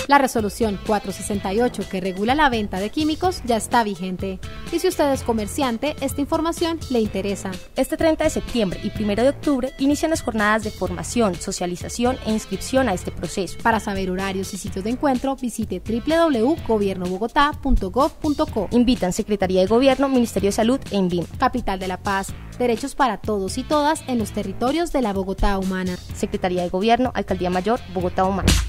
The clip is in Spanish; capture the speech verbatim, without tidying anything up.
La resolución cuatrocientos sesenta y ocho que regula la venta de químicos ya está vigente. Y si usted es comerciante, esta información le interesa. Este treinta de septiembre y primero de octubre inician las jornadas de formación, socialización e inscripción a este proceso. Para saber horarios y sitios de encuentro, visite doble u doble u doble u punto gobierno bogotá punto gov punto co. Invitan Secretaría de Gobierno, Ministerio de Salud e INVIM. Capital de la Paz. Derechos para todos y todas en los territorios de la Bogotá humana. Secretaría de Gobierno, Alcaldía Mayor, Bogotá Humana.